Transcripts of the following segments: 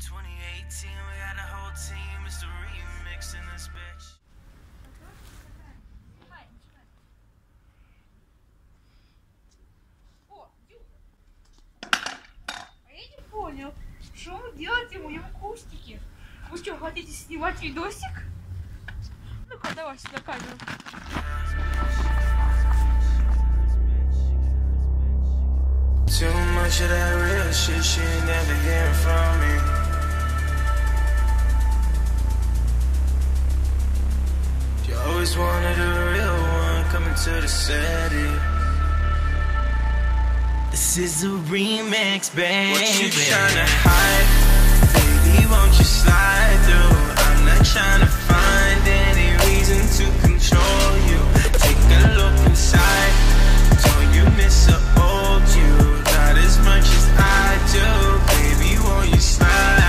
2018, we got a whole team. It's the remix in this bitch. Я не понял, что вы делаете в моем кустике? Вы что, хотите снимать видосик? Ну-ка, давай сюда камеру. Too much of that real shit, she ain't never hearing from me. You always wanted a real one coming to the city. This is a remix, baby. What you tryna hide? Baby, won't you slide through? I'm not tryna find any reason to control you. Take a look inside. Don't you miss the old you? Not as much as I do. Baby, won't you slide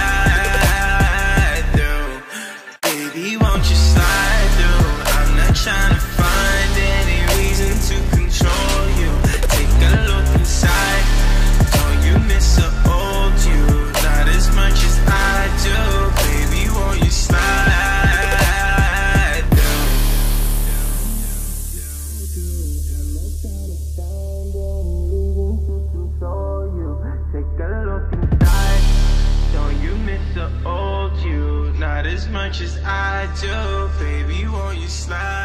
through? Baby, won't you slide through? I'm not tryna find any reason to control you. Take a look inside. Don't you miss the old you? Not as much as I do. Baby, won't you slide through? Take a look inside. Don't you miss the old you? Not as much as I do. Baby, won't you slide?